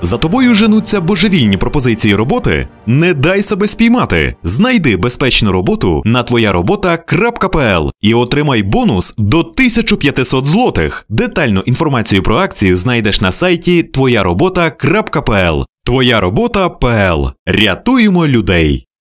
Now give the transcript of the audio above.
За тобою женуться божевільні пропозиції роботи? Не дай себе спіймати. Знайди безпечну роботу на твояробота.pl і отримай бонус до 1500 злотих. Детальну інформацію про акцію знайдеш на сайті твояробота.pl. Твояробота.pl. Рятуємо людей.